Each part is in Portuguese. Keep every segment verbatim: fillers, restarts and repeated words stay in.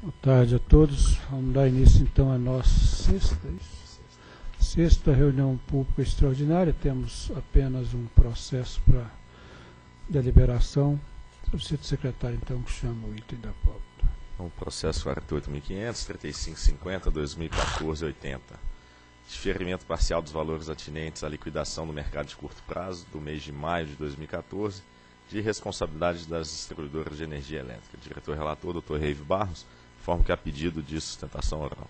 Boa tarde a todos. Vamos dar início então à nossa sexta, sexta reunião pública extraordinária. Temos apenas um processo para deliberação. Solicito o secretário então que chama o item da pauta. O processo quarenta e oito mil quinhentos, trinta e cinco cinquenta, dois mil e quatorze, oitenta. Diferimento parcial dos valores atinentes à liquidação do mercado de curto prazo do mês de maio de dois mil e quatorze, de responsabilidade das distribuidoras de energia elétrica. Diretor relator, doutor Reive Barros, informo que há pedido de sustentação oral.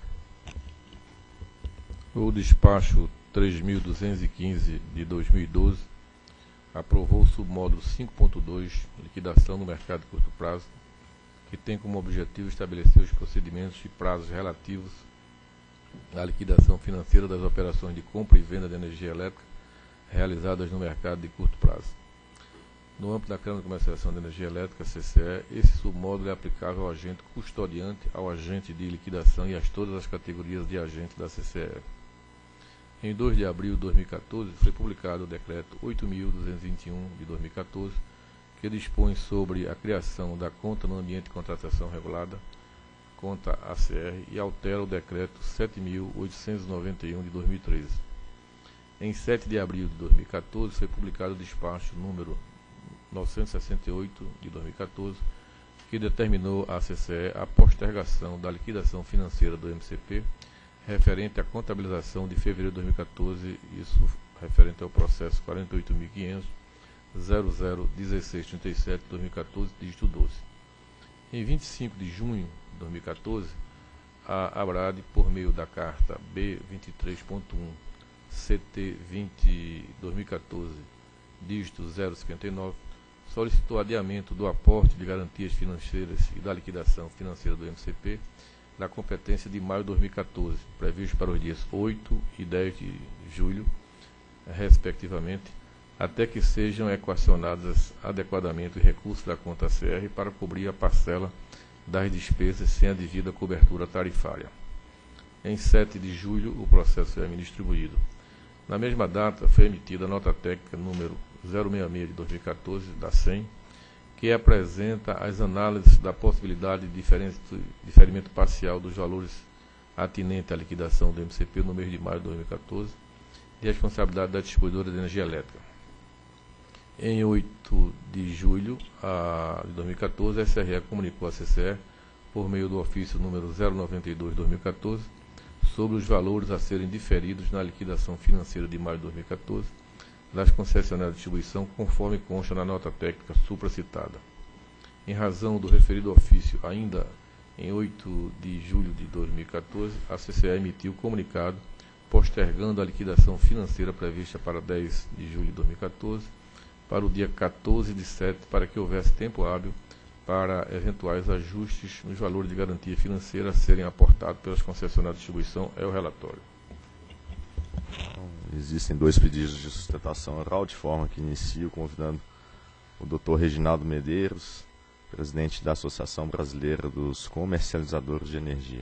O despacho três mil duzentos e quinze de dois mil e doze aprovou o submódulo cinco ponto dois, liquidação do mercado de curto prazo, que tem como objetivo estabelecer os procedimentos e prazos relativos à liquidação financeira das operações de compra e venda de energia elétrica realizadas no mercado de curto prazo. No âmbito da Câmara de Comercialização de Energia Elétrica, C C E, esse submódulo é aplicável ao agente custodiante, ao agente de liquidação e a todas as categorias de agentes da C C E. Em dois de abril de dois mil e quatorze, foi publicado o Decreto oito mil duzentos e vinte e um de dois mil e quatorze, que dispõe sobre a criação da conta no ambiente de contratação regulada, conta A C R, e altera o Decreto sete mil oitocentos e noventa e um de dois mil e treze. Em sete de abril de dois mil e quatorze, foi publicado o despacho número novecentos e sessenta e oito de dois mil e quatorze, que determinou à C C E a postergação da liquidação financeira do M C P referente à contabilização de fevereiro de dois mil e quatorze, isso referente ao processo quarenta e oito mil quinhentos, zero zero dezesseis trinta e sete de dois mil e quatorze, dígito doze. Em vinte e cinco de junho de dois mil e quatorze, a ABRAD, por meio da carta B vinte e três ponto um C T vinte de dois mil e quatorze, dígito zero cinquenta e nove, solicitou adiamento do aporte de garantias financeiras e da liquidação financeira do M C P da competência de maio de dois mil e quatorze, previsto para os dias oito e dez de julho, respectivamente, até que sejam equacionados adequadamente os recursos da conta A C R para cobrir a parcela das despesas sem a devida cobertura tarifária. Em sete de julho, o processo é distribuído. Na mesma data, foi emitida a nota técnica número zero sessenta e seis de dois mil e quatorze, da S E M, que apresenta as análises da possibilidade de diferimento parcial dos valores atinentes à liquidação do M C P no mês de maio de dois mil e quatorze, de responsabilidade da distribuidora de energia elétrica. Em oito de julho a, de dois mil e quatorze, a S R E comunicou à C C E, por meio do ofício número zero noventa e dois de dois mil e quatorze, sobre os valores a serem diferidos na liquidação financeira de maio de dois mil e quatorze das concessionárias de distribuição, conforme consta na nota técnica supracitada. Em razão do referido ofício, ainda em oito de julho de dois mil e quatorze, a C C E emitiu comunicado postergando a liquidação financeira prevista para dez de julho de dois mil e quatorze para o dia quatorze de setembro, para que houvesse tempo hábil para eventuais ajustes nos valores de garantia financeira a serem aportados pelas concessionárias de distribuição. É o relatório. Existem dois pedidos de sustentação oral, de forma que inicio convidando o doutor Reginaldo Medeiros, presidente da Associação Brasileira dos Comercializadores de Energia.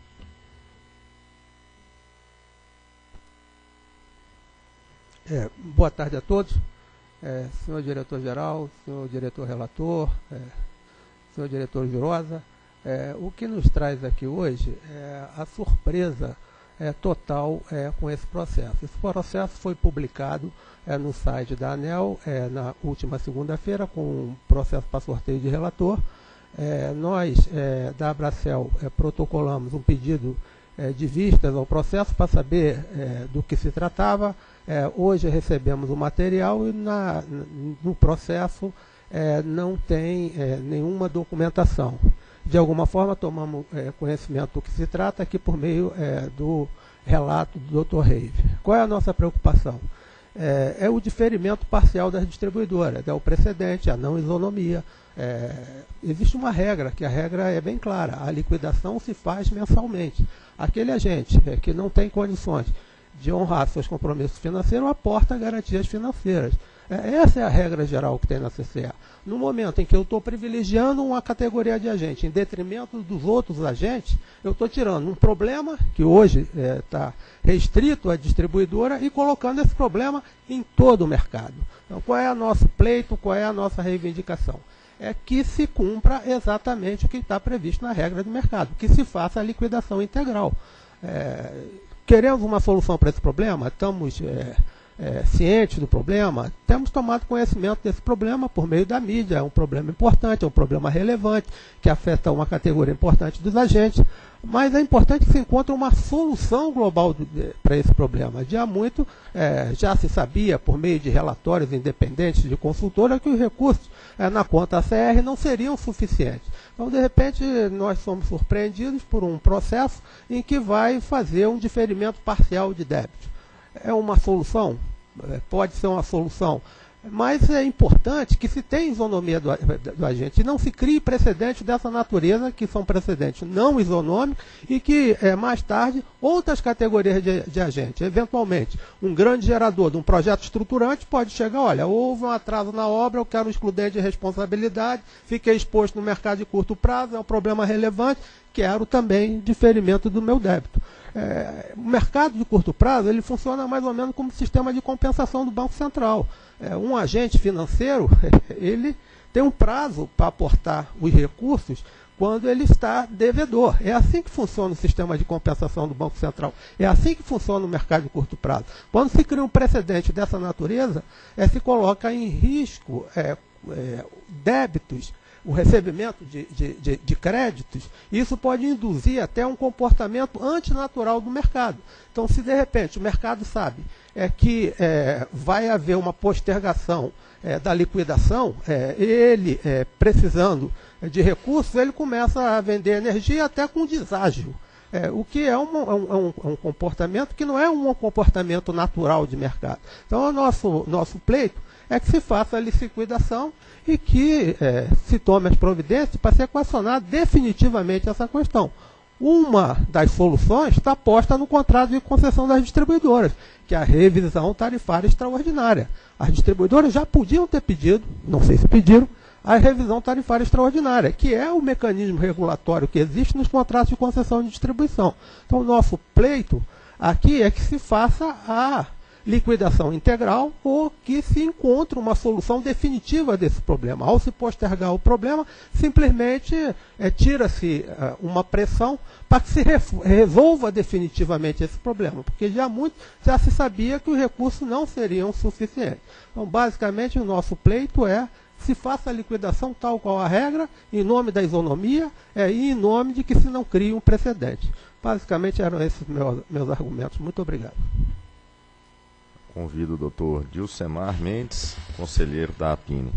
É, boa tarde a todos. É, senhor diretor-geral, senhor diretor-relator, é, senhor diretor Jurosa, é, o que nos traz aqui hoje é a surpresa é, total é, com esse processo. Esse processo foi publicado é, no site da ANEEL é, na última segunda-feira, com um processo para sorteio de relator. É, nós, é, da Abracel, é, protocolamos um pedido é, de vistas ao processo para saber é, do que se tratava. É, hoje recebemos o material e na, no processo é, não tem é, nenhuma documentação. De alguma forma, tomamos é, conhecimento do que se trata aqui por meio é, do relato do doutor Reive. Qual é a nossa preocupação? É, é o diferimento parcial das distribuidoras, é o precedente, a não isonomia. É, existe uma regra, que a regra é bem clara, a liquidação se faz mensalmente. Aquele agente é, que não tem condições de honrar seus compromissos financeiros aporta garantias financeiras. Essa é a regra geral que tem na C C E. No momento em que eu estou privilegiando uma categoria de agente em detrimento dos outros agentes, eu estou tirando um problema que hoje está é, restrito à distribuidora e colocando esse problema em todo o mercado. Então, qual é o nosso pleito, qual é a nossa reivindicação? é que se cumpra exatamente o que está previsto na regra do mercado, que se faça a liquidação integral. É, queremos uma solução para esse problema? Estamos é, é, cientes do problema? Temos tomado conhecimento desse problema por meio da mídia. É um problema importante, é um problema relevante, que afeta uma categoria importante dos agentes, mas é importante que se encontre uma solução global para esse problema. Já há muito, é, já se sabia, por meio de relatórios independentes de consultora, que os recursos é, na conta A C R não seriam suficientes. Então, de repente, nós somos surpreendidos por um processo em que vai fazer um diferimento parcial de débito. É uma solução? É, pode ser uma solução. Mas é importante que se tenha isonomia do, do agente e não se crie precedentes dessa natureza, que são precedentes não isonômicos, e que é, mais tarde outras categorias de, de agente, eventualmente um grande gerador de um projeto estruturante pode chegar, olha, houve um atraso na obra, eu quero um excludente de responsabilidade, fiquei exposto no mercado de curto prazo, é um problema relevante, quero também diferimento do meu débito. É, o mercado de curto prazo ele funciona mais ou menos como sistema de compensação do Banco Central. É, um agente financeiro ele tem um prazo para aportar os recursos quando ele está devedor. É assim que funciona o sistema de compensação do Banco Central. É assim que funciona o mercado de curto prazo. Quando se cria um precedente dessa natureza, é, se coloca em risco é, é, débitos, o recebimento de, de, de, de créditos, isso pode induzir até um comportamento antinatural do mercado. Então, se de repente o mercado sabe é, que é, vai haver uma postergação é, da liquidação, é, ele é, precisando de recursos, ele começa a vender energia até com deságio. É, o que é um, um, um, um comportamento que não é um comportamento natural de mercado. Então, o nosso, nosso pleito é que se faça a liquidação e que é, se tome as providências para se equacionar definitivamente essa questão. Uma das soluções está posta no contrato de concessão das distribuidoras, que é a revisão tarifária extraordinária. As distribuidoras já podiam ter pedido, não sei se pediram, a revisão tarifária extraordinária, que é o mecanismo regulatório que existe nos contratos de concessão de distribuição. Então, o nosso pleito aqui é que se faça a liquidação integral ou que se encontre uma solução definitiva desse problema. Ao se postergar o problema, simplesmente é, tira-se é, uma pressão para que se resolva definitivamente esse problema, porque já, muito, já se sabia que os recursos não seriam suficientes. Então, basicamente, o nosso pleito é se faça a liquidação tal qual a regra, em nome da isonomia é, e em nome de que se não crie um precedente. Basicamente, eram esses meus, meus argumentos. Muito obrigado. Convido o doutor Dilcemar Mendes, conselheiro da APINE.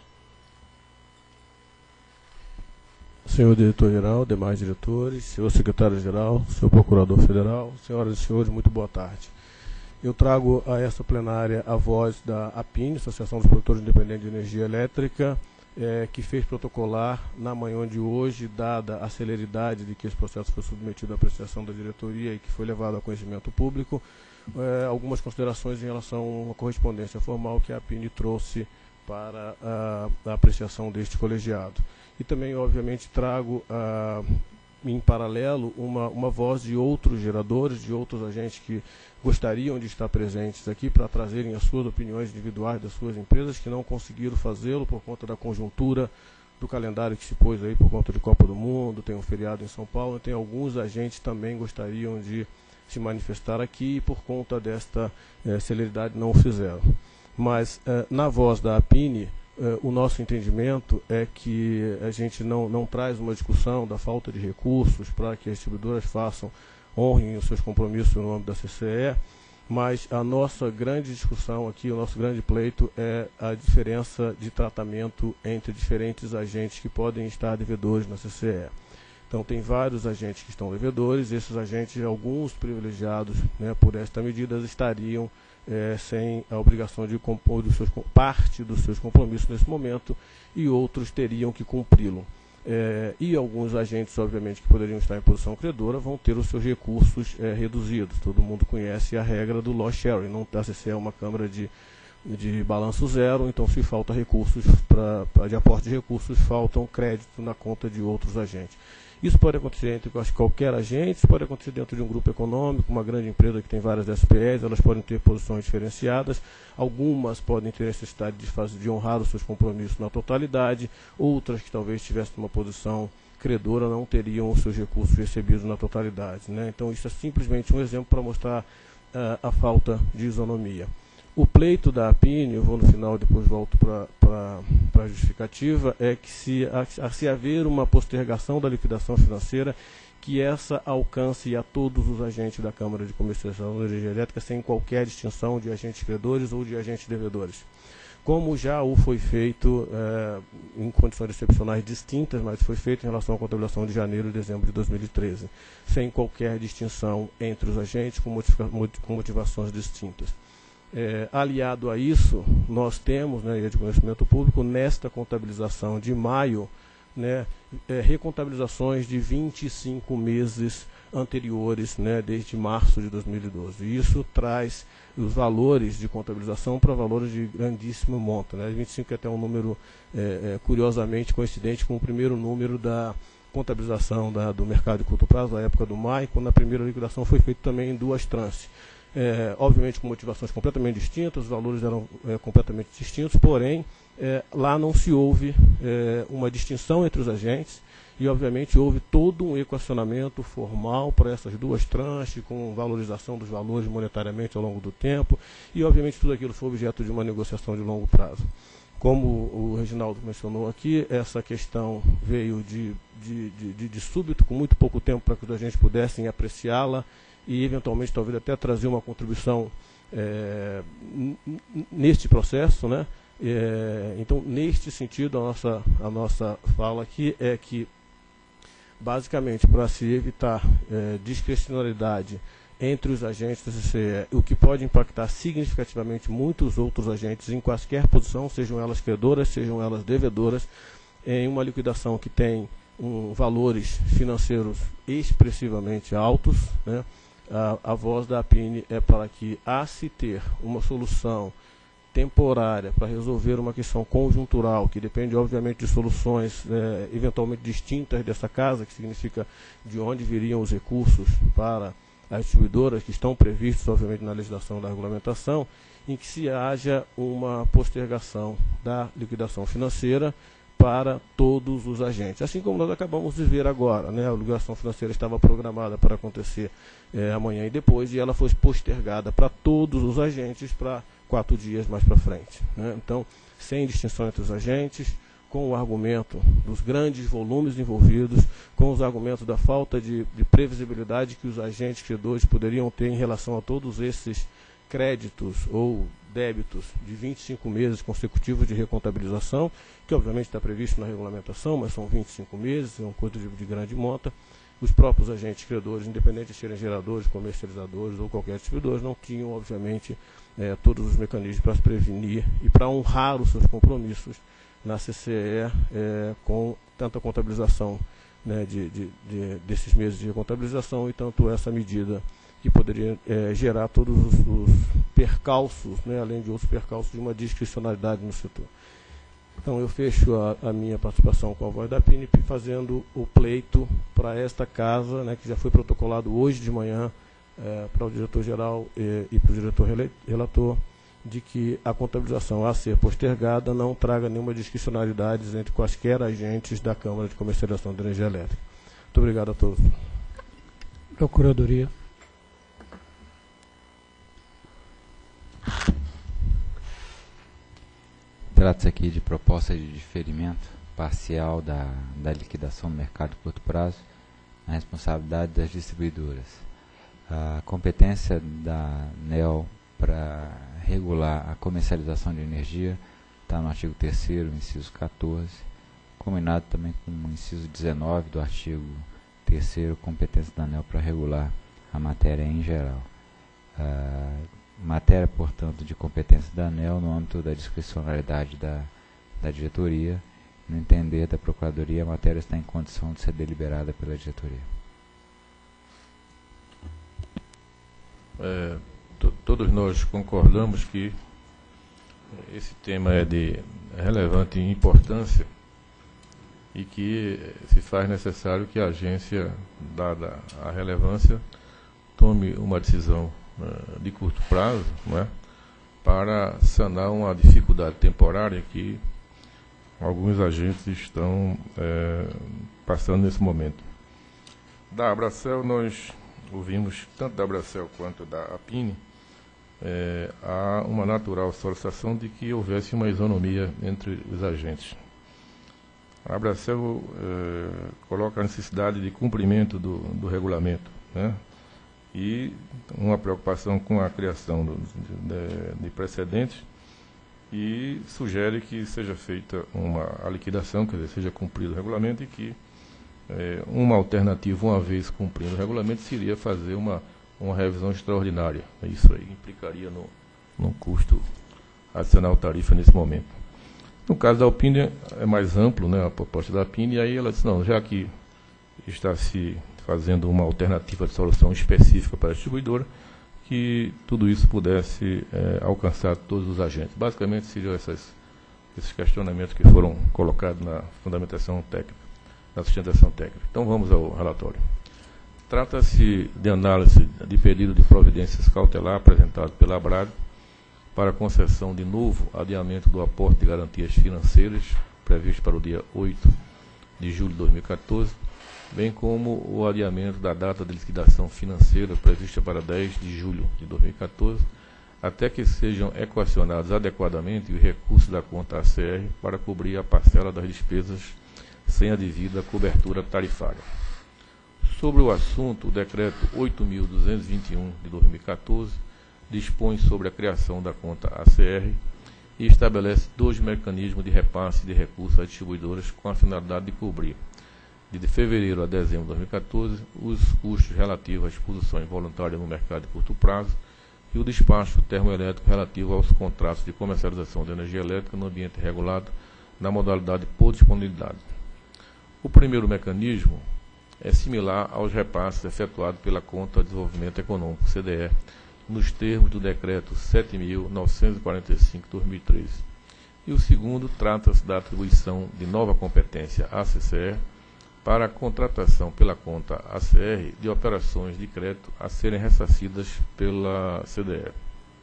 Senhor diretor-geral, demais diretores, senhor secretário-geral, senhor procurador federal, senhoras e senhores, muito boa tarde. Eu trago a esta plenária a voz da APINE, Associação dos Produtores Independentes de Energia Elétrica, é, que fez protocolar na manhã de hoje, dada a celeridade de que esse processo foi submetido à apreciação da diretoria e que foi levado a conhecimento público, É, algumas considerações em relação a uma correspondência formal que a APINE trouxe para a, a apreciação deste colegiado. E também, obviamente, trago a, em paralelo uma, uma voz de outros geradores, de outros agentes que gostariam de estar presentes aqui para trazerem as suas opiniões individuais das suas empresas, que não conseguiram fazê-lo por conta da conjuntura do calendário que se pôs aí por conta de Copa do Mundo, tem um feriado em São Paulo, tem alguns agentes que também gostariam de se manifestar aqui e por conta desta eh, celeridade não o fizeram. Mas eh, na voz da APINE, eh, o nosso entendimento é que a gente não, não traz uma discussão da falta de recursos para que as distribuidoras façam, honrem os seus compromissos no nome da C C E, mas a nossa grande discussão aqui, o nosso grande pleito é a diferença de tratamento entre diferentes agentes que podem estar devedores na C C E. Então, tem vários agentes que estão devedores, esses agentes, alguns privilegiados, né, por esta medida, estariam é, sem a obrigação de compor dos seus, parte dos seus compromissos nesse momento, e outros teriam que cumpri-lo. É, e alguns agentes, obviamente, que poderiam estar em posição credora, vão ter os seus recursos é, reduzidos. Todo mundo conhece a regra do loss sharing, não, a C C E é uma câmara de de balanço zero, então se falta recursos para de aporte de recursos, faltam crédito na conta de outros agentes. Isso pode acontecer entre acho, qualquer agente, isso pode acontecer dentro de um grupo econômico, uma grande empresa que tem várias S P Es, elas podem ter posições diferenciadas, algumas podem ter necessidade de, fazer, de honrar os seus compromissos na totalidade, outras que talvez tivessem uma posição credora não teriam os seus recursos recebidos na totalidade, né? Então isso é simplesmente um exemplo para mostrar uh, a falta de isonomia. O pleito da APINE, eu vou no final, depois volto para a justificativa, é que se, a, se haver uma postergação da liquidação financeira, que essa alcance a todos os agentes da Câmara de Comercialização de Energia Elétrica, sem qualquer distinção de agentes credores ou de agentes devedores. Como já o foi feito é, em condições excepcionais distintas, mas foi feito em relação à contabilização de janeiro e dezembro de dois mil e treze, sem qualquer distinção entre os agentes com, com motivações distintas. É, aliado a isso, nós temos, né, e é de conhecimento público, nesta contabilização de maio, né, é, recontabilizações de vinte e cinco meses anteriores, né, desde março de dois mil e doze. E isso traz os valores de contabilização para valores de grandíssimo monta, né? vinte e cinco é até um número é, é, curiosamente coincidente com o primeiro número da contabilização da, do mercado de curto prazo, na época do M A I, quando a primeira liquidação foi feita também em duas tranches. É, obviamente com motivações completamente distintas, os valores eram é, completamente distintos, porém, é, lá não se houve é, uma distinção entre os agentes e, obviamente, houve todo um equacionamento formal para essas duas tranches, com valorização dos valores monetariamente ao longo do tempo e, obviamente, tudo aquilo foi objeto de uma negociação de longo prazo. Como o Reginaldo mencionou aqui, essa questão veio de, de, de, de, de súbito, com muito pouco tempo para que os agentes pudessem apreciá-la e, eventualmente, talvez até trazer uma contribuição é, neste processo, né? É, então, neste sentido, a nossa, a nossa fala aqui é que, basicamente, para se evitar é, discricionalidade entre os agentes do C C E, o que pode impactar significativamente muitos outros agentes em quaisquer posição, sejam elas credoras, sejam elas devedoras, em uma liquidação que tem um, valores financeiros expressivamente altos, né? A, a voz da APINE é para que, a se ter uma solução temporária para resolver uma questão conjuntural, que depende, obviamente, de soluções é, eventualmente distintas dessa casa, que significa de onde viriam os recursos para as distribuidoras, que estão previstos, obviamente, na legislação da regulamentação, em que se haja uma postergação da liquidação financeira para todos os agentes. Assim como nós acabamos de ver agora, né? A liquidação financeira estava programada para acontecer é, amanhã e depois, e ela foi postergada para todos os agentes para quatro dias mais para frente, né? Então, sem distinção entre os agentes, com o argumento dos grandes volumes envolvidos, com os argumentos da falta de, de previsibilidade que os agentes credores poderiam ter em relação a todos esses créditos ou débitos de vinte e cinco meses consecutivos de recontabilização, que obviamente está previsto na regulamentação, mas são vinte e cinco meses, é uma coisa de, de grande monta. Os próprios agentes credores, independente de serem geradores, comercializadores ou qualquer distribuidor, não tinham, obviamente, é, todos os mecanismos para se prevenir e para honrar os seus compromissos na C C E é, com tanta contabilização, né, de, de, de, desses meses de recontabilização e tanto essa medida que poderia é, gerar todos os, os percalços, né, além de outros percalços, de uma discricionalidade no setor. Então, eu fecho a, a minha participação com a voz da APINE fazendo o pleito para esta casa, né, que já foi protocolado hoje de manhã é, para o diretor-geral e, e para o diretor-relator, de que a contabilização a ser postergada não traga nenhuma discricionalidade entre quaisquer agentes da Câmara de Comercialização de Energia Elétrica. Muito obrigado a todos. Procuradoria. Trata-se aqui de proposta de diferimento parcial da, da liquidação do mercado de curto prazo na responsabilidade das distribuidoras. A competência da ANEEL para regular a comercialização de energia está no artigo terceiro, inciso quatorze, combinado também com o inciso dezenove do artigo terceiro, competência da ANEEL para regular a matéria em geral. A matéria, portanto, de competência da ANEEL no âmbito da discricionalidade da, da diretoria. No entender da Procuradoria, a matéria está em condição de ser deliberada pela diretoria. É, todos nós concordamos que esse tema é de relevante importância e que se faz necessário que a agência, dada a relevância, tome uma decisão uh, de curto prazo, não é? Para sanar uma dificuldade temporária que alguns agentes estão é, passando nesse momento. Da Abracel, nós ouvimos, tanto da Abracel quanto da Apine, é, há uma natural solicitação de que houvesse uma isonomia entre os agentes. A Abracel é, coloca a necessidade de cumprimento do, do regulamento, né? E uma preocupação com a criação do, de, de precedentes, e sugere que seja feita uma a liquidação, quer dizer, seja cumprido o regulamento, e que é, uma alternativa, uma vez cumprindo o regulamento, seria fazer uma, uma revisão extraordinária. Isso aí implicaria no, no custo adicional tarifa nesse momento. No caso da Alpine, é mais amplo, né, a proposta da Alpine, e aí ela disse, não, já que está se fazendo uma alternativa de solução específica para a distribuidora, que tudo isso pudesse é, alcançar todos os agentes. Basicamente, seriam essas, esses questionamentos que foram colocados na fundamentação técnica, na sustentação técnica. Então, vamos ao relatório. Trata-se de análise de pedido de providências cautelar apresentado pela ABRAD para concessão de novo adiamento do aporte de garantias financeiras, previsto para o dia oito de julho de dois mil e quatorze, bem como o adiamento da data de liquidação financeira prevista para dez de julho de dois mil e quatorze, até que sejam equacionados adequadamente os recursos da conta A C R para cobrir a parcela das despesas sem a devida cobertura tarifária. Sobre o assunto, o decreto oito mil duzentos e vinte e um de dois mil e quatorze dispõe sobre a criação da conta A C R e estabelece dois mecanismos de repasse de recursos às distribuidoras com a finalidade de cobrir, de fevereiro a dezembro de dois mil e quatorze, os custos relativos à exposição involuntária no mercado de curto prazo e o despacho termoelétrico relativo aos contratos de comercialização de energia elétrica no ambiente regulado na modalidade por disponibilidade. O primeiro mecanismo é similar aos repasses efetuados pela Conta de Desenvolvimento Econômico, C D E, nos termos do Decreto sete mil novecentos e quarenta e cinco de dois mil e treze. E o segundo trata-se da atribuição de nova competência à C C E para a contratação pela conta A C R de operações de crédito a serem ressarcidas pela C D E.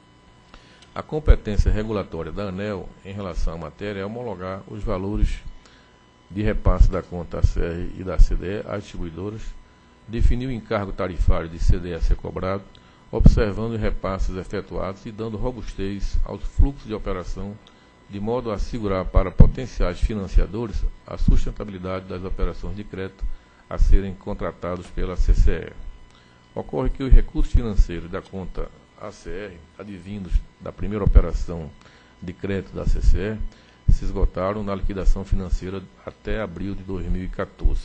A competência regulatória da ANEEL em relação à matéria é homologar os valores de repasse da conta A C R e da C D E às distribuidoras, definir o encargo tarifário de C D E a ser cobrado, observando os repasses efetuados e dando robustez aos fluxos de operação, de modo a assegurar para potenciais financiadores a sustentabilidade das operações de crédito a serem contratados pela C C E. Ocorre que os recursos financeiros da conta A C R, advindos da primeira operação de crédito da C C E, se esgotaram na liquidação financeira até abril de dois mil e quatorze.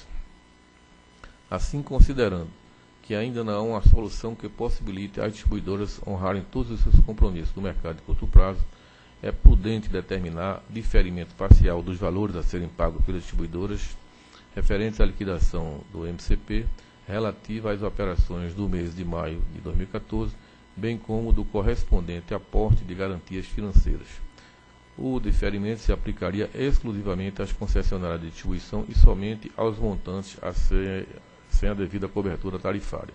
Assim, considerando que ainda não há uma solução que possibilite às distribuidoras honrarem todos os seus compromissos no mercado de curto prazo, é prudente determinar diferimento parcial dos valores a serem pagos pelas distribuidoras referentes à liquidação do M C P relativa às operações do mês de maio de dois mil e quatorze, bem como do correspondente aporte de garantias financeiras. O diferimento se aplicaria exclusivamente às concessionárias de distribuição e somente aos montantes a ser, sem a devida cobertura tarifária.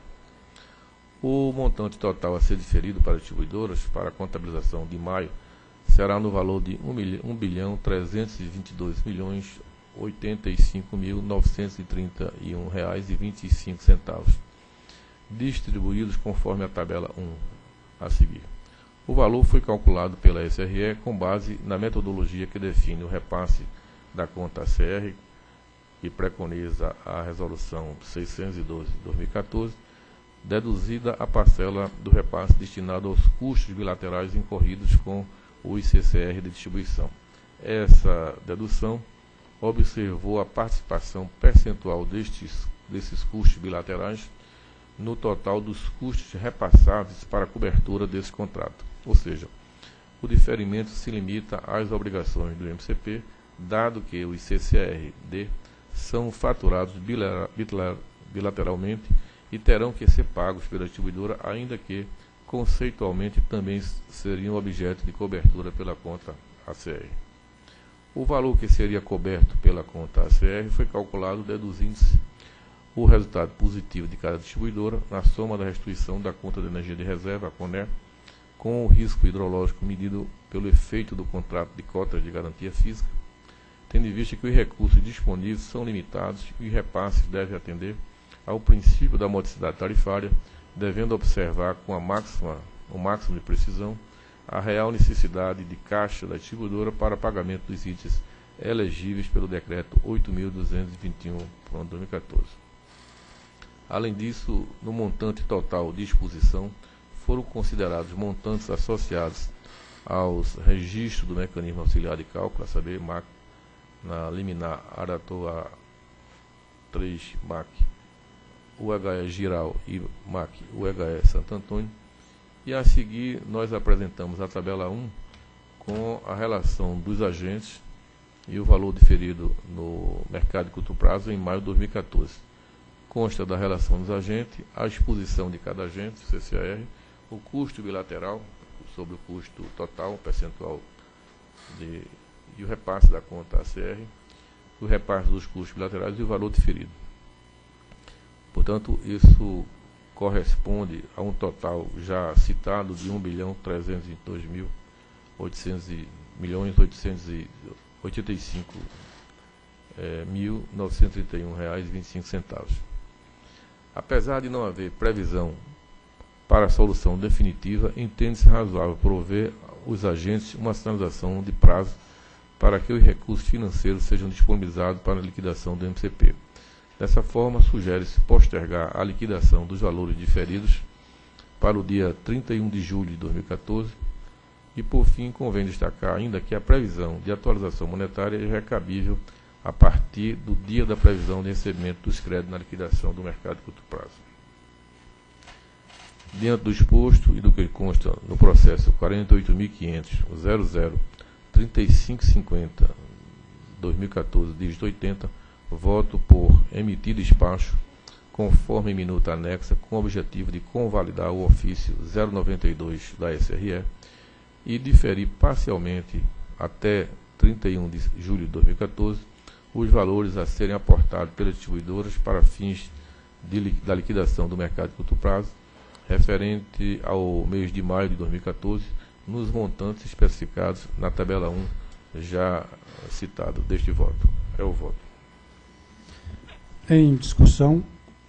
O montante total a ser diferido para as distribuidoras para a contabilização de maio será no valor de um bilhão trezentos e vinte e dois milhões oitenta e cinco mil novecentos e trinta e um reais e vinte e cinco centavos, distribuídos conforme a tabela um a seguir. O valor foi calculado pela S R E com base na metodologia que define o repasse da conta A C R, que preconiza a Resolução seiscentos e doze de dois mil e quatorze, deduzida a parcela do repasse destinado aos custos bilaterais incorridos com o I C C R de distribuição. Essa dedução observou a participação percentual destes, desses custos bilaterais no total dos custos repassáveis para a cobertura desse contrato. Ou seja, o diferimento se limita às obrigações do M C P, dado que o I C C R D são faturados bilateralmente e terão que ser pagos pela distribuidora, ainda que conceitualmente também seriam objeto de cobertura pela conta A C R. O valor que seria coberto pela conta A C R foi calculado deduzindo-se o resultado positivo de cada distribuidora na soma da restituição da conta de energia de reserva, a CONER, com o risco hidrológico medido pelo efeito do contrato de cotas de garantia física, tendo em vista que os recursos disponíveis são limitados e os repasses devem atender ao princípio da modicidade tarifária, devendo observar com a máxima, o máximo de precisão a real necessidade de caixa da distribuidora para pagamento dos itens elegíveis pelo Decreto oito mil duzentos e vinte e um, dois mil e quatorze. Além disso, no montante total de exposição, foram considerados montantes associados aos registros do mecanismo auxiliar de cálculo, a saber, M A C, na liminar Aratoa três M A C, U H E Giral e M A C, U H E Santo Antônio, e a seguir nós apresentamos a tabela um com a relação dos agentes e o valor diferido no mercado de curto prazo em maio de dois mil e quatorze. Consta da relação dos agentes, a exposição de cada agente, C C A R, o custo bilateral sobre o custo total, percentual de, e o repasse da conta A C R, o repasse dos custos bilaterais e o valor diferido. Portanto, isso corresponde a um total já citado de um bilhão trezentos e vinte e dois mil milhões oitocentos e oitenta e cinco mil novecentos e trinta e um reais e vinte e cinco centavos. Apesar de não haver previsão para a solução definitiva, entende-se razoável prover os agentes uma sinalização de prazo para que os recursos financeiros sejam disponibilizados para a liquidação do M C P. Dessa forma, sugere-se postergar a liquidação dos valores diferidos para o dia trinta e um de julho de dois mil e quatorze e, por fim, convém destacar ainda que a previsão de atualização monetária é recabível a partir do dia da previsão de recebimento dos créditos na liquidação do mercado de curto prazo. Diante do exposto e do que consta no processo quarenta e oito mil quinhentos ponto zero zero trinta e cinco cinquenta barra dois mil e quatorze, dígito oitenta, voto por emitir despacho conforme minuta anexa com o objetivo de convalidar o ofício zero noventa e dois da S R E e diferir parcialmente até trinta e um de julho de dois mil e quatorze os valores a serem aportados pelas distribuidoras para fins de, da liquidação do mercado de curto prazo, referente ao mês de maio de dois mil e quatorze, nos montantes especificados na tabela um, já citado deste voto. É o voto. Em discussão,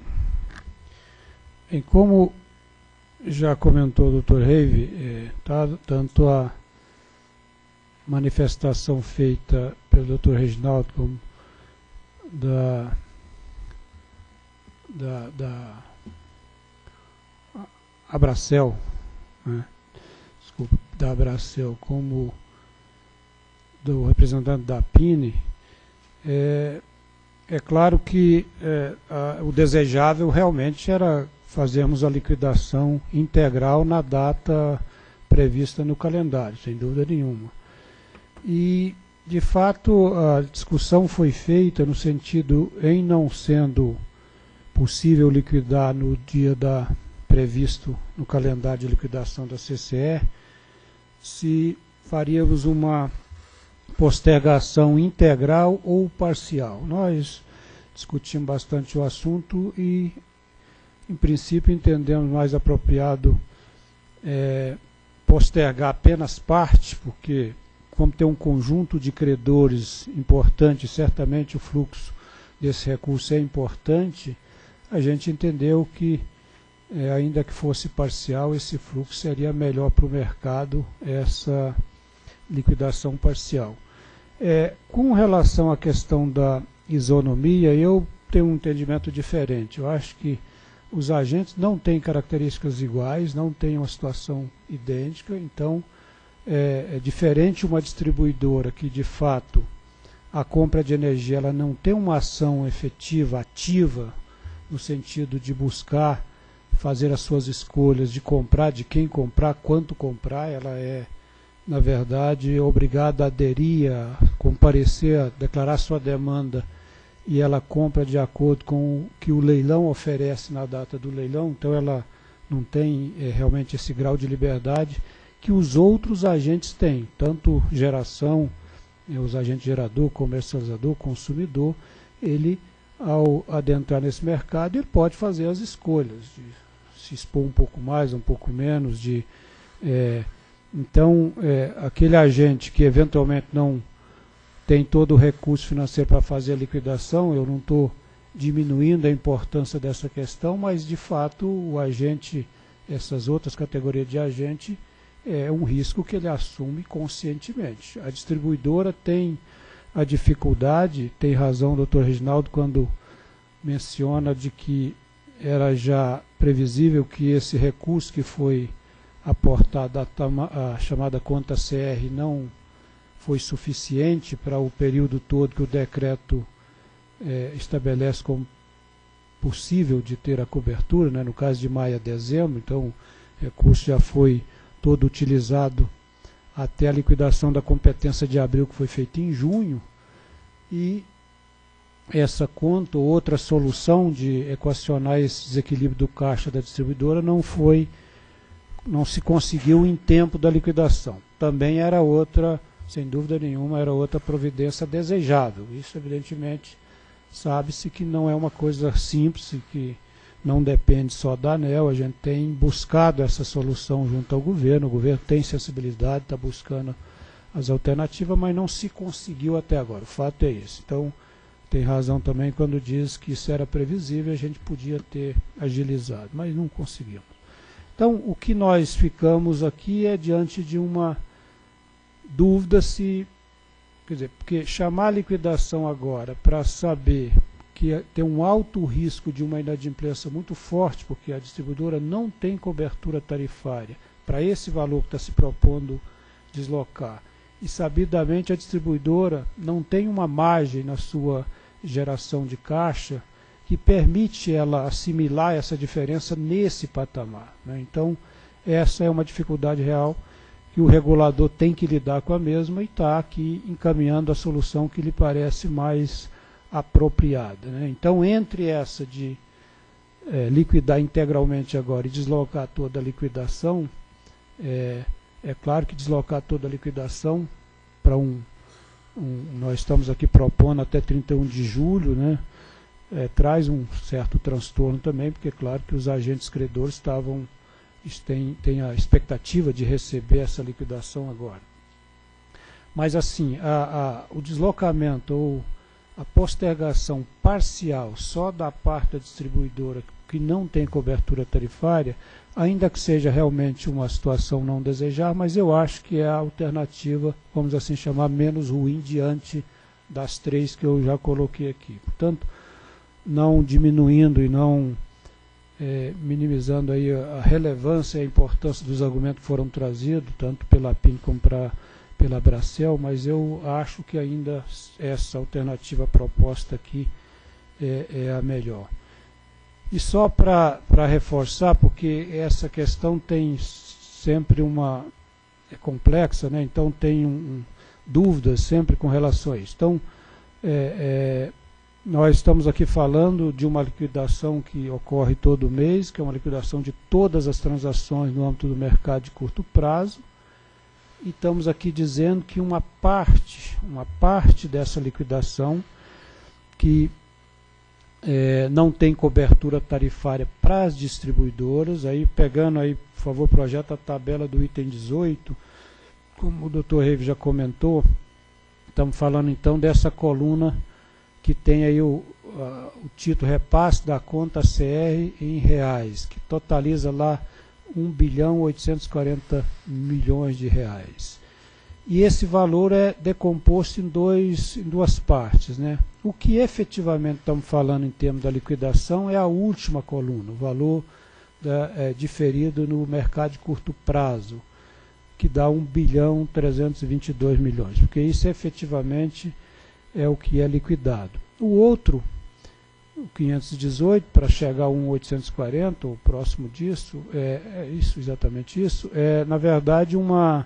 em como já comentou o doutor Reive, é, tá, tanto a manifestação feita pelo doutor Reginaldo como da, da, da Abracel, né, desculpa, da Abracel, como do representante da Pine, é, é claro que é, a, o desejável realmente era fazermos a liquidação integral na data prevista no calendário, sem dúvida nenhuma. E, de fato, a discussão foi feita no sentido, em não sendo possível liquidar no dia da, previsto no calendário de liquidação da C C E, se faríamos uma postergação integral ou parcial. Nós discutimos bastante o assunto e, em princípio, entendemos mais apropriado é, postergar apenas parte, porque, como tem um conjunto de credores importante, certamente o fluxo desse recurso é importante, a gente entendeu que, é, ainda que fosse parcial, esse fluxo seria melhor para o mercado, essa liquidação parcial. É, com relação à questão da isonomia, eu tenho um entendimento diferente. Eu acho que os agentes não têm características iguais, não têm uma situação idêntica, então é, é diferente uma distribuidora que, de fato, a compra de energia ela não tem uma ação efetiva, ativa, no sentido de buscar fazer as suas escolhas de comprar, de quem comprar, quanto comprar, ela é, na verdade, obrigada a aderir, a comparecer, a declarar sua demanda, e ela compra de acordo com o que o leilão oferece na data do leilão. Então ela não tem é, realmente esse grau de liberdade que os outros agentes têm, tanto geração, é, os agentes gerador, comercializador, consumidor. Ele, ao adentrar nesse mercado, ele pode fazer as escolhas de se expor um pouco mais, um pouco menos, de é, então é, aquele agente que eventualmente não tem todo o recurso financeiro para fazer a liquidação, eu não estou diminuindo a importância dessa questão, mas de fato o agente, essas outras categorias de agente, é um risco que ele assume conscientemente. A distribuidora tem a dificuldade, tem razão o doutor Reginaldo quando menciona de que era já previsível que esse recurso que foi aportado à, à chamada conta C R não foi suficiente para o período todo que o decreto é, estabelece como possível de ter a cobertura, né, no caso de maio a dezembro. Então o recurso já foi todo utilizado até a liquidação da competência de abril, que foi feita em junho, e essa conta ou outra solução de equacionar esse desequilíbrio do caixa da distribuidora não foi, não se conseguiu em tempo da liquidação. Também era outra, sem dúvida nenhuma, era outra providência desejável. Isso, evidentemente, sabe-se que não é uma coisa simples, que não depende só da ANEEL. A gente tem buscado essa solução junto ao governo, o governo tem sensibilidade, está buscando as alternativas, mas não se conseguiu até agora. O fato é esse. Então, tem razão também quando diz que isso era previsível, a gente podia ter agilizado, mas não conseguimos. Então, o que nós ficamos aqui é diante de uma dúvida se, quer dizer, porque chamar a liquidação agora para saber que tem um alto risco de uma inadimplência muito forte, porque a distribuidora não tem cobertura tarifária para esse valor que está se propondo deslocar, e sabidamente a distribuidora não tem uma margem na sua geração de caixa que permite ela assimilar essa diferença nesse patamar, né? Então, essa é uma dificuldade real que o regulador tem que lidar com a mesma e está aqui encaminhando a solução que lhe parece mais apropriada, né? Então, entre essa de é, liquidar integralmente agora e deslocar toda a liquidação, é, é claro que deslocar toda a liquidação para um, um, nós estamos aqui propondo até trinta e um de julho, né? É, traz um certo transtorno também, porque é claro que os agentes credores estavam, têm, têm a expectativa de receber essa liquidação agora. Mas assim, a, a, o deslocamento ou a postergação parcial só da parte da distribuidora que não tem cobertura tarifária, ainda que seja realmente uma situação não desejável, mas eu acho que é a alternativa, vamos assim chamar, menos ruim diante das três que eu já coloquei aqui. Portanto, não diminuindo e não é, minimizando aí a, a relevância e a importância dos argumentos que foram trazidos, tanto pela P I N como pra, pela Bracel, mas eu acho que ainda essa alternativa proposta aqui é, é a melhor. E só para reforçar, porque essa questão tem sempre uma... é complexa, né? Então tem um, um, dúvidas sempre com relação a isso. Então, é, é, nós estamos aqui falando de uma liquidação que ocorre todo mês, que é uma liquidação de todas as transações no âmbito do mercado de curto prazo, e estamos aqui dizendo que uma parte, uma parte dessa liquidação que é, não tem cobertura tarifária para as distribuidoras, aí pegando aí, por favor, projeta a tabela do item dezoito, como o doutor Reive já comentou, estamos falando então dessa coluna que tem aí o, uh, o título repasse da conta C R em reais, que totaliza lá um bilhão oitocentos e quarenta milhões de reais. E esse valor é decomposto em, dois, em duas partes, né? O que efetivamente estamos falando em termos da liquidação é a última coluna, o valor da, é, diferido no mercado de curto prazo, que dá um bilhão trezentos e vinte e dois milhões, porque isso efetivamente é o que é liquidado. O outro, o quinhentos e dezoito, para chegar a um milhão oitocentos e quarenta, ou próximo disso, é, é isso, exatamente isso, é na verdade uma,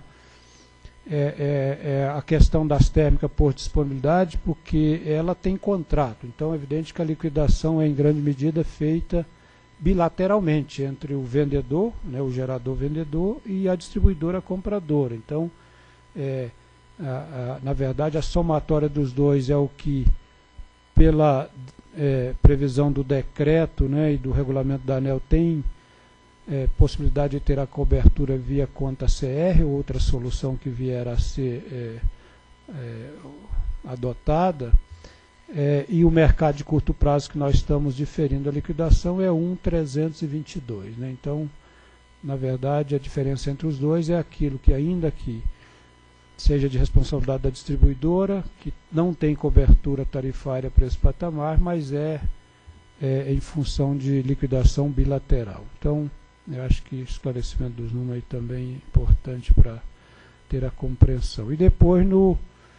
é, é, é a questão das térmicas por disponibilidade, porque ela tem contrato, então é evidente que a liquidação é em grande medida feita bilateralmente entre o vendedor, né, o gerador vendedor, e a distribuidora compradora. Então, é, a, a, na verdade, a somatória dos dois é o que, pela é, previsão do decreto, né, e do regulamento da ANEEL, tem é, possibilidade de ter a cobertura via conta C R ou outra solução que vier a ser é, é, adotada. É, e o mercado de curto prazo que nós estamos diferindo a liquidação é um trezentos e vinte e dois. Né? Então, na verdade, a diferença entre os dois é aquilo que, ainda que seja de responsabilidade da distribuidora, que não tem cobertura tarifária para esse patamar, mas é, é em função de liquidação bilateral. Então, eu acho que o esclarecimento dos números aí também é importante para ter a compreensão. E depois, no...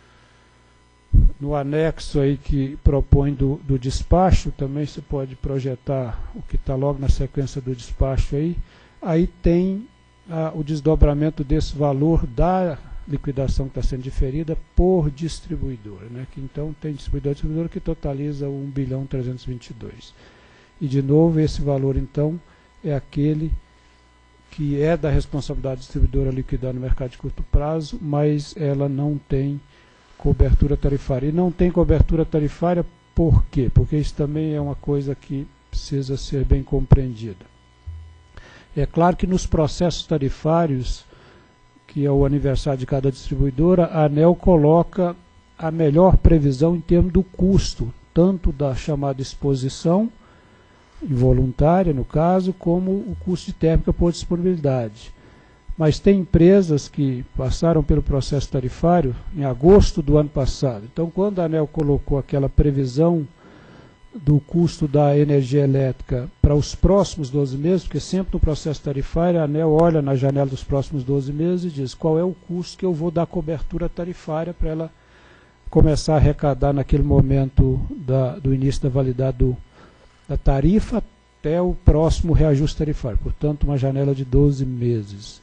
No anexo aí que propõe do, do despacho, também você pode projetar o que está logo na sequência do despacho aí. Aí tem ah, o desdobramento desse valor da liquidação que está sendo diferida por distribuidora, né? Que então tem distribuidor e distribuidora que totaliza um bilhão trezentos e vinte e dois. E de novo, esse valor então é aquele que é da responsabilidade da distribuidora liquidar no mercado de curto prazo, mas ela não tem cobertura tarifária. E não tem cobertura tarifária por quê? Porque isso também é uma coisa que precisa ser bem compreendida. É claro que nos processos tarifários, que é o aniversário de cada distribuidora, a ANEEL coloca a melhor previsão em termos do custo, tanto da chamada exposição involuntária, no caso, como o custo de térmica por disponibilidade. Mas tem empresas que passaram pelo processo tarifário em agosto do ano passado. Então, quando a ANEEL colocou aquela previsão do custo da energia elétrica para os próximos doze meses, porque sempre no processo tarifário a ANEEL olha na janela dos próximos doze meses e diz qual é o custo que eu vou dar cobertura tarifária para ela começar a arrecadar naquele momento da, do início da validade do, da tarifa até o próximo reajuste tarifário. Portanto, uma janela de doze meses.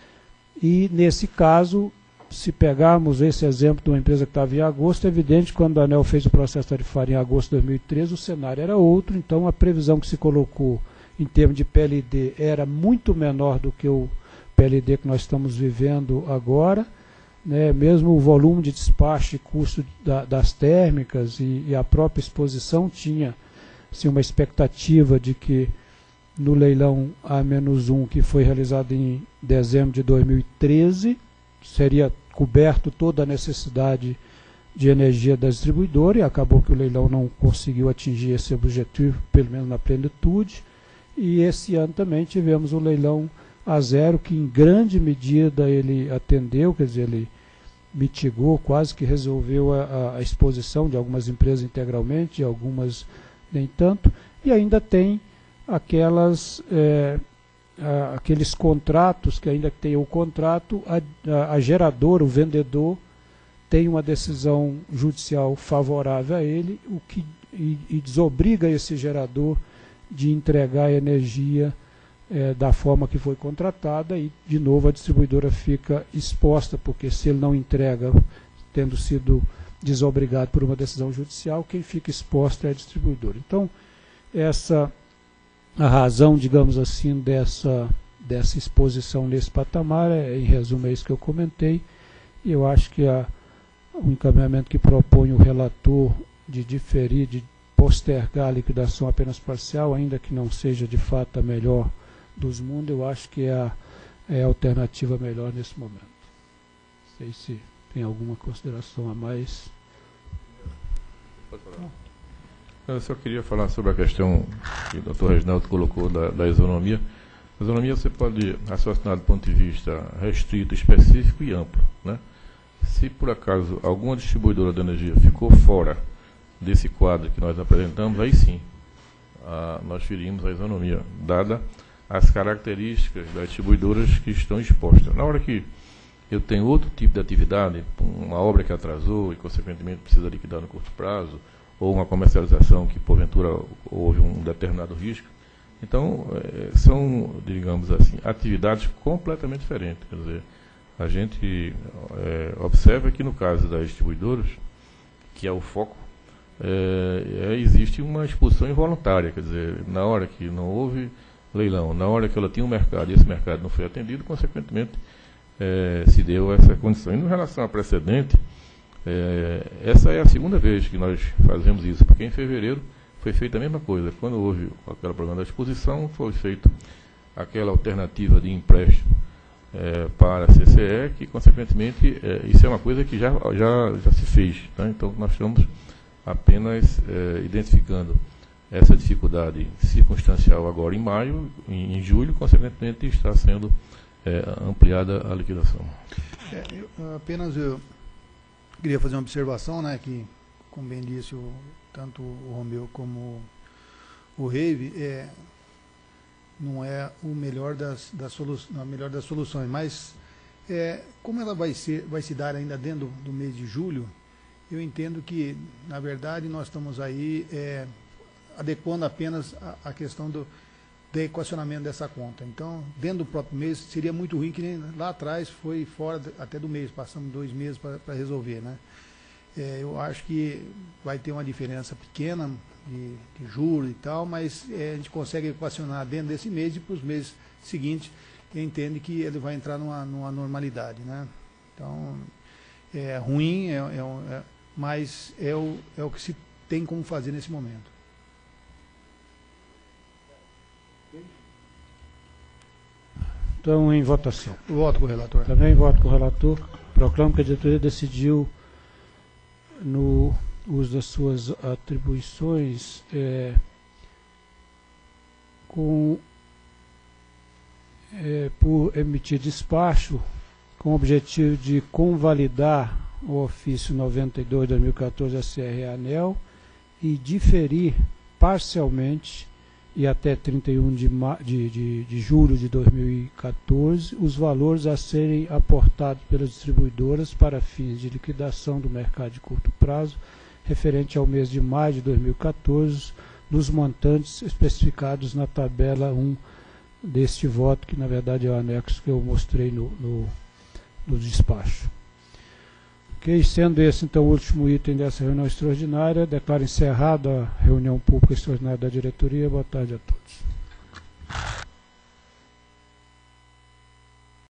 E, nesse caso, se pegarmos esse exemplo de uma empresa que estava em agosto, é evidente que quando a ANEEL fez o processo tarifário em agosto de dois mil e treze, o cenário era outro, então a previsão que se colocou em termos de P L D era muito menor do que o P L D que nós estamos vivendo agora, né? Mesmo o volume de despacho e custo da, das térmicas e, e a própria exposição tinha assim, uma expectativa de que no leilão A menos um, que foi realizado em dezembro de dois mil e treze, seria coberto toda a necessidade de energia da distribuidora, e acabou que o leilão não conseguiu atingir esse objetivo, pelo menos na plenitude. E esse ano também tivemos o leilão A zero, que em grande medida ele atendeu, quer dizer, ele mitigou, quase que resolveu a, a exposição de algumas empresas integralmente, de algumas nem tanto, e ainda tem aquelas, é, a, aqueles contratos, que ainda que tenha o contrato, a, a, a geradora, o vendedor, tem uma decisão judicial favorável a ele, o que, e, e desobriga esse gerador de entregar a energia é, da forma que foi contratada, e de novo a distribuidora fica exposta, porque se ele não entrega, tendo sido desobrigado por uma decisão judicial, quem fica exposto é a distribuidora. Então, essa a razão, digamos assim, dessa, dessa exposição nesse patamar, é, em resumo, é isso que eu comentei, e eu acho que a, o encaminhamento que propõe o relator de diferir, de postergar a liquidação apenas parcial, ainda que não seja de fato a melhor dos mundos, eu acho que é a, é a alternativa melhor nesse momento. Não sei se tem alguma consideração a mais. Pode falar. Eu só queria falar sobre a questão que o doutor Reginaldo colocou da, da isonomia. A isonomia você pode raciocinar do ponto de vista restrito, específico e amplo, né? Se por acaso alguma distribuidora de energia ficou fora desse quadro que nós apresentamos, aí sim, a, nós ferimos a isonomia, dada as características das distribuidoras que estão expostas. Na hora que eu tenho outro tipo de atividade, uma obra que atrasou e, consequentemente, precisa liquidar no curto prazo, ou uma comercialização que, porventura, houve um determinado risco, então, é, são, digamos assim, atividades completamente diferentes. Quer dizer, a gente é, observa que, no caso das distribuidoras, que é o foco, é, é, existe uma exposição involuntária, quer dizer, na hora que não houve leilão, na hora que ela tinha um mercado e esse mercado não foi atendido, consequentemente é, se deu essa condição. E em relação ao precedente, é, essa é a segunda vez que nós fazemos isso, porque em fevereiro foi feita a mesma coisa. Quando houve aquele problema da exposição, foi feita aquela alternativa de empréstimo é, para a C C E, que consequentemente é, isso é uma coisa que já, já, já se fez. Tá? Então nós estamos apenas é, identificando essa dificuldade circunstancial agora em maio, em, em julho, consequentemente está sendo é, ampliada a liquidação. É, eu, apenas eu queria fazer uma observação, né, que, como bem disse o, tanto o Romeu como o Reive, é, não é o melhor das, das, solu a melhor das soluções, mas é, como ela vai, ser, vai se dar ainda dentro do mês de julho, eu entendo que, na verdade, nós estamos aí é, adequando apenas a, a questão do, do equacionamento dessa conta. Então, dentro do próprio mês, seria muito ruim, que nem lá atrás foi fora de, até do mês, passamos dois meses para resolver, né? É, eu acho que vai ter uma diferença pequena de, de juros e tal, mas é, a gente consegue equacionar dentro desse mês e para os meses seguintes, eu entendo que ele vai entrar numa, numa normalidade, né? Então, é ruim, é, é, é, mas é o, é o que se tem como fazer nesse momento. Então, em votação. Voto com o relator. Também voto com o relator. Proclamo que a diretoria decidiu, no uso das suas atribuições, é, com, é, por emitir despacho com o objetivo de convalidar o ofício noventa e dois de dois mil e quatorze S R ANEEL e diferir parcialmente e até trinta e um de, de, de, de julho de dois mil e quatorze, os valores a serem aportados pelas distribuidoras para fins de liquidação do mercado de curto prazo, referente ao mês de maio de dois mil e quatorze, nos montantes especificados na tabela um deste voto, que na verdade é o anexo que eu mostrei no, no, no despacho. Ok, sendo esse então o último item dessa reunião extraordinária, declaro encerrada a reunião pública extraordinária da diretoria. Boa tarde a todos.